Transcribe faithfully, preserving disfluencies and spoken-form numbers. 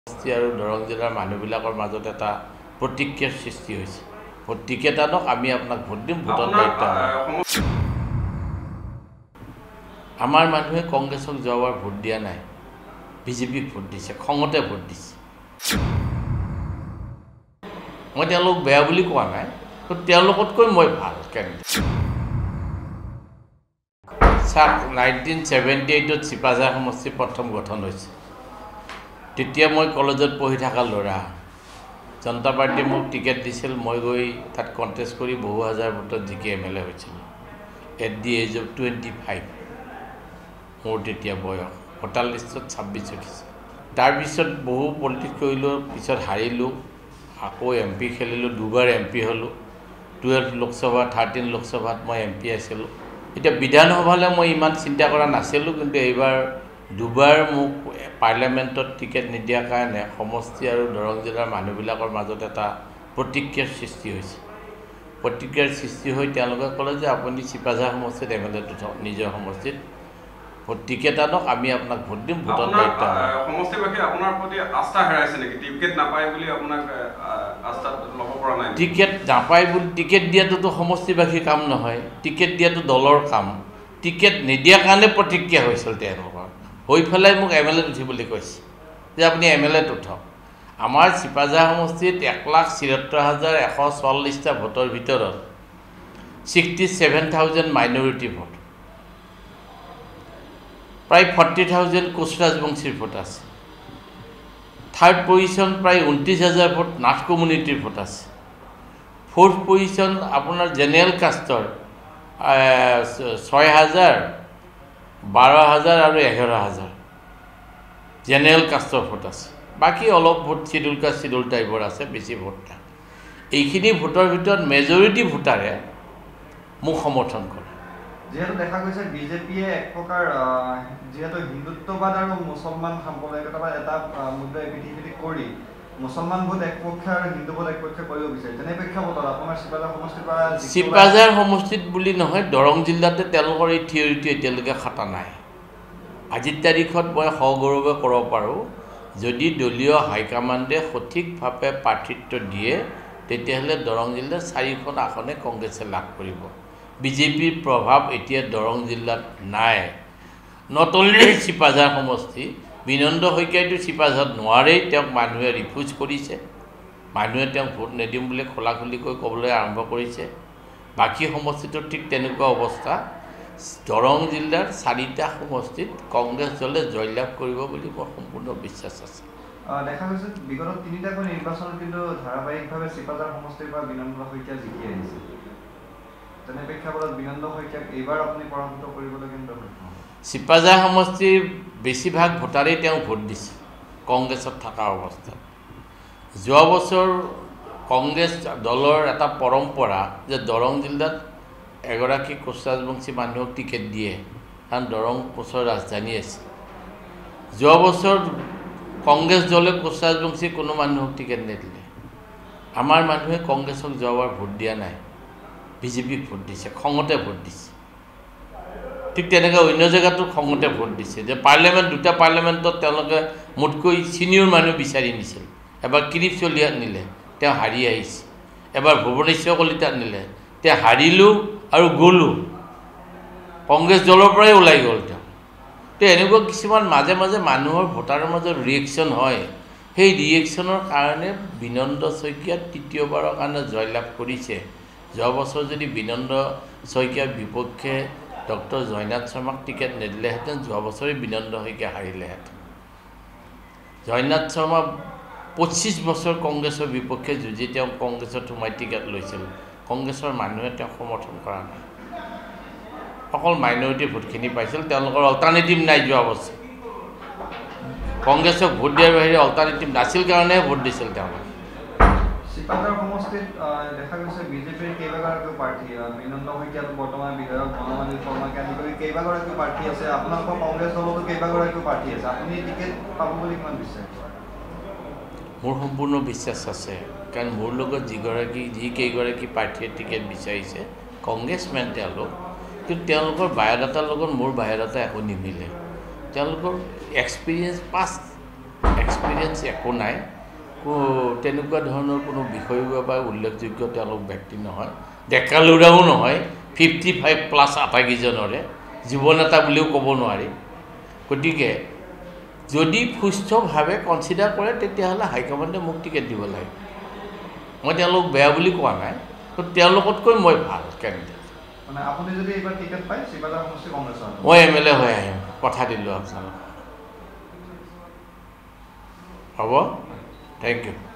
আৰু দৰং জিলাৰ মানুহবিলাকৰ মাজত এটা প্ৰতিক্ৰিয়াৰ সৃষ্টি হৈছে। প্ৰতিক্ৰিয়াজনক আমি আপোনাক ভোট দিম, ভোটৰ দায়িত্ব আমাৰ মানুহে কংগ্ৰেছক যোৱাবাৰ ভোট দিয়া নাই, বিজেপিক ভোট দিছে, খঙতে ভোট দিছে। মই তেওঁলোক বেয়া বুলি কোৱা নাই, তেওঁলোকতকৈ মই ভাল কেন্দ্ৰ চাওক নাইনটিন ছেভেণ্টি এইটত চিপাঝাৰ সমষ্টি প্ৰথম গঠন হৈছে। তেতিয়া মই কলেজত পঢ়ি থকা ল'ৰা, জনতা পাৰ্টীয়ে মোক টিকেট দিছিল, মই গৈ তাত কণ্টেষ্ট কৰি বহু হাজাৰ ভোটত জিকি এম এল এ হৈছিলোঁ at the age of twenty five. মোৰ তেতিয়া বয়স, ভোটাৰ লিষ্টত ছাব্বিছ উঠিছে। তাৰপিছত বহু পলিটিক্স কৰিলোঁ, পিছত হাৰিলোঁ, আকৌ এম পি খেলিলোঁ, দুবাৰ এম পি হ'লোঁ। টুৱেল্ভ লোকসভা, থাৰ্টিন লোকসভাত মই এম পি আছিলোঁ। এতিয়া বিধানসভালৈ মই ইমান চিন্তা কৰা নাছিলোঁ, কিন্তু এইবাৰ দুবাৰ মোক পাৰ্লিয়ামেণ্টত টিকেট নিদিয়াৰ কাৰণে সমষ্টি আৰু দৰং জিলাৰ মানুহবিলাকৰ মাজত এটা প্ৰতিক্ৰিয়াৰ সৃষ্টি হৈছে। প্ৰতিক্ৰিয়াৰ সৃষ্টি হৈ তেওঁলোকে ক'লে যে আপুনি চিপাঝাৰ সমষ্টিত এম এল এটো থওক, নিজৰ সমষ্টিত টিকেট আনক, আমি আপোনাক ভোট দিম, ভোটৰ দায়িত্ব সমষ্টিবাসী আপোনাৰ প্ৰতি আস্থা হেৰাইছে নেকি? টিকেট নাপায় বুলি আপোনাক আস্থা ল'ব পৰা নাই? টিকেট নাপায় বুলি টিকেট দিয়াটোতো সমষ্টিবাসীৰ কাম নহয়, টিকেট দিয়াটো দলৰ কাম। টিকেট নিদিয়াৰ কাৰণে প্ৰতিক্ৰিয়া হৈছিল তেওঁলোকৰ, হৈ পেলাই মোক এম এল এত উঠিবলৈ কৈছে যে আপুনি এম এল এত উঠক। আমাৰ চিপাঝাৰ সমষ্টিত এক লাখ ছিয়ত্তৰ হাজাৰ এশ চল্লিছটা ভোটৰ ভিতৰত ছিক্সটি ছেভেন থাউজেণ্ড মাইনৰিটি ভোট, প্ৰায় ফৰ্টি থাউজেণ্ড কোচ ৰাজবংশীৰ ভোট আছে। থাৰ্ড পজিশ্যন প্ৰায় ঊনত্ৰিছ হাজাৰ ভোট নাথ কমিউনিটিৰ ভোট আছে। ফ'ৰ্থ পজিশ্যন আপোনাৰ জেনেৰেল কাষ্টৰ ছয় হাজাৰ, বাৰ হাজাৰ আৰু এঘাৰ হাজাৰ জেনেৰেল কাষ্টৰ ভোট আছে। বাকী অলপ ভোট চিডুল কাষ্ট চিডুল টাইপৰ আছে, বেছি ভোট নাই। এইখিনি ভোটৰ ভিতৰত মেজৰিটি ভোটাৰে মোক সমৰ্থন কৰে। যিহেতু দেখা গৈছে বিজেপিয়ে এক প্ৰকাৰ যিহেতু হিন্দুত্ববাদ আৰু মুছলমান সাম্প্ৰদায়িকতাবাদ এটা মুদ্ৰা পিঠি পিঠি কৰি মুছলমান ভোট একপক্ষে আৰু হিন্দু ভোট একপক্ষে কৰিব বিচাৰে। তেনে প্ৰেক্ষাপটত আপোনাৰ চিপাঝাৰ সমষ্টিৰ পৰা চিপাঝাৰ সমষ্টিত বুলি নহয়, দৰং জিলাতে তেওঁলোকৰ এই থিয়ৰিটো এতিয়ালৈকে খাটা নাই। আজিৰ তাৰিখত মই সগৌৰৱে ক'ব পাৰোঁ, যদি দলীয় হাইকমাণ্ডে সঠিকভাৱে প্ৰাৰ্থিত্ব দিয়ে তেতিয়াহ'লে দৰং জিলাৰ চাৰিখন আসনে কংগ্ৰেছে লাভ কৰিব। বিজেপিৰ প্ৰভাৱ এতিয়া দৰং জিলাত নাই। নট অনলি চিপাঝাৰ সমষ্টি, বিনন্দ শইকীয়াইতো চিপাঝাৰত নোৱাৰেই, তেওঁক মানুহে ৰিফিউজ কৰিছে, মানুহে তেওঁক ভোট নিদিম বুলি খোলাখুলিকৈ ক'বলৈ আৰম্ভ কৰিছে। বাকী সমষ্টিটো ঠিক তেনেকুৱা অৱস্থা। দৰং জিলাৰ চাৰিটা সমষ্টিত কংগ্ৰেছ দলে জয়লাভ কৰিব বুলি মোৰ সম্পূৰ্ণ বিশ্বাস আছে। দেখা গৈছে বিগত তিনিটাকৈ নিৰ্বাচনত কিন্তু ধাৰাবাহিকভাৱে চিপাঝাৰ সমষ্টিৰ পৰা বিনন্দ শইকীয়া জিকি আহিছে। তেনে প্ৰেক্ষাপটত বিনন্দ শইকীয়াক এইবাৰ আপুনি পৰাভূত কৰিবলৈ কিন্তু চিপাঝাৰ সমষ্টিৰ বেছিভাগ ভোটাৰেই তেওঁক ভোট দিছে কংগ্ৰেছত থকা অৱস্থাত। যোৱা বছৰ কংগ্ৰেছ দলৰ এটা পৰম্পৰা যে দৰং জিলাত এগৰাকী কোচ ৰাজবংশী মানুহক টিকেট দিয়ে, কাৰণ দৰং কোচৰ ৰাজধানী আছে। যোৱা বছৰ কংগ্ৰেছ দলে কোচ ৰাজবংশী কোনো মানুহক টিকেট নিদিলে। আমাৰ মানুহে কংগ্ৰেছক যোৱাবাৰ ভোট দিয়া নাই, বিজেপিক ভোট দিছে, খঙতে ভোট দিছে। ঠিক তেনেকৈ অন্য জেগাতো খঙতে ভোট দিছে যে পাৰ্লিয়ামেণ্ট দুটা পাৰ্লিয়ামেণ্টত তেওঁলোকে মোতকৈ ছিনিয়ৰ মানুহ বিচাৰি নিছিল। এবাৰ কিৰিপ চলিয়াত নিলে, তেওঁ হাৰি আহিছে। এবাৰ ভুৱনেশ্বৰ কলিতাত নিলে, তেওঁ হাৰিলোঁ আৰু গ'লোঁ, কংগ্ৰেছ দলৰ পৰাই ওলাই গ'ল তেওঁ। তো এনেকুৱা কিছুমান মাজে মাজে মানুহৰ ভোটাৰৰ মাজত ৰিয়েকশ্যন হয়। সেই ৰিয়েকশ্যনৰ কাৰণে বিনন্দ শইকীয়া তৃতীয়বাৰৰ কাৰণে জয়লাভ কৰিছে। যোৱা বছৰ যদি বিনন্দ শইকীয়াৰ বিপক্ষে ডক্টৰ জয়নাথ শৰ্মাক টিকেট নিদিলেহেঁতেন, যোৱা বছৰেই বিনন্দ শইকীয়া হাৰিলেহেঁতেন। জয়নাথ শৰ্মা পঁচিছ বছৰ কংগ্ৰেছৰ বিপক্ষে যুঁজি তেওঁ কংগ্ৰেছত সোমাই টিকেট লৈছিল। কংগ্ৰেছৰ মানুহে তেওঁক সমৰ্থন কৰা নাই, অকল মাইনৰিটি ভোটখিনি পাইছিল। তেওঁলোকৰ অল্টাৰনেটিভ নাই। যোৱা বছৰ কংগ্ৰেছক ভোট দিয়াৰ বাহিৰে অল্টাৰনেটিভ নাছিল কাৰণেহে ভোট দিছিল তেওঁলোকে। চিপাঝাৰ সমষ্টিত দেখা গৈছে বিজেপিৰ কেইবাগৰাকীও প্ৰাৰ্থী, বিনন্দ শইকীয়া বৰ্তমান বিধায়ক, বনমালী শৰ্মাকে আদি কৰি কেইবাগৰাকীও প্ৰাৰ্থী আছে। আপোনালোকৰ কংগ্ৰেছ দলতো কেইবাগৰাকীও প্ৰাৰ্থী আছে। আপুনি টিকেট পাব বুলি কিমান বিশ্বাস? মোৰ সম্পূৰ্ণ বিশ্বাস আছে, কাৰণ মোৰ লগত যিগৰাকী যিকেইগৰাকী প্ৰাৰ্থীয়ে টিকেট বিচাৰিছে কংগ্ৰেছমেন তেওঁলোক, কিন্তু তেওঁলোকৰ বায়'ডাটাৰ লগত মোৰ বায়'ডাটা একো নিমিলে। তেওঁলোকৰ এক্সপিৰিয়েঞ্চ পাষ্ট এক্সপিৰিয়েঞ্চ এক্সপিৰিয়েঞ্চ একো নাই, তেনেকুৱা ধৰণৰ কোনো বিষয়ৰ বাবে উল্লেখযোগ্য তেওঁলোক ব্যক্তি নহয়, ডেকা ল'ৰাও নহয়, ফিফটি ফাইভ প্লাছ আটাইকেইজনৰে যুৱ নেতা বুলিও ক'ব নোৱাৰি। গতিকে যদি সুস্থভাৱে কনচিডাৰ কৰে তেতিয়াহ'লে হাইকমাণ্ডে মোক টিকেট দিব লাগে। মই তেওঁলোক বেয়া বুলি কোৱা নাই, তো তেওঁলোকতকৈ মই ভাল কেণ্ডিডেট। মানে আপুনি যদি এইবাৰ টিকেট পায় শিৱসাগৰ সমষ্টি কংগ্ৰেছৰ, মই এম এল এ হৈ আহিম, কথা দিলোঁ আপোনালোক। হ'ব, থেংক ইউ।